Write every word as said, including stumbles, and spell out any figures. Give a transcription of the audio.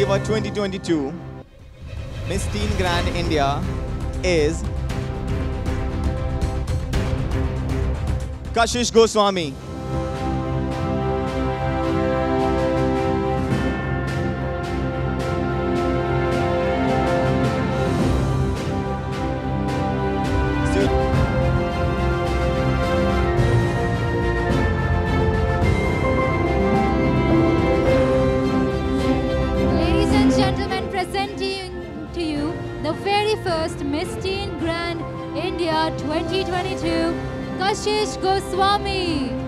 Flavor twenty twenty-two Miss Teen Grand India is Kashish Goswami. Presenting to you the very first Miss Teen Grand India twenty twenty-two, Kashish Goswami.